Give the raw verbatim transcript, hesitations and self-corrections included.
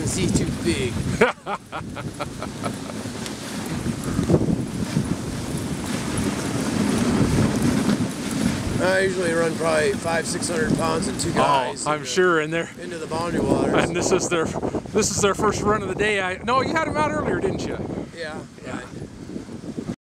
Is he too big? I usually run probably five, six hundred pounds and two guys. Oh, I'm into, sure in there. Into the boundary waters. And this is their, this is their first run of the day. I no, you had them out earlier, didn't you? Yeah. Yeah.